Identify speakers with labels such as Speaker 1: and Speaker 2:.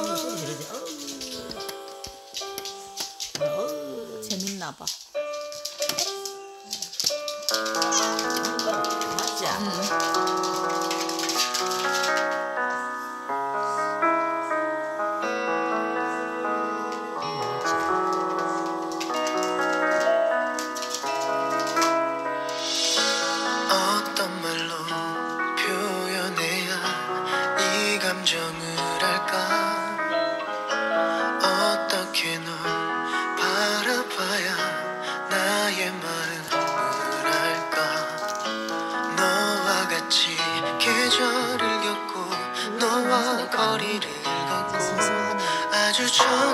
Speaker 1: 재밌나 봐.
Speaker 2: 맞아.
Speaker 3: 어떤 말로 표현해야 이 감정을 알까? 어떻게 널 바라봐야 나의 마음을 알까? 너와 같이 계절을 겪고 너와 거리를 걷고 아주